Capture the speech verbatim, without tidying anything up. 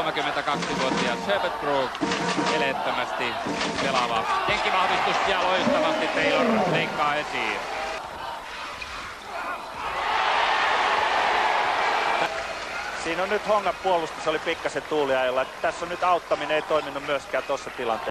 kolmekymmentäkaksivuotias Herbert Brook, eleettömästi pelaava jenkkivahvistus ja loistavasti Taylor leikkaa esiin. Siinä on nyt Hongan puolustus oli pikkasen tuuliajolla. Tässä on nyt auttaminen ei toiminut myöskään tuossa tilanteessa.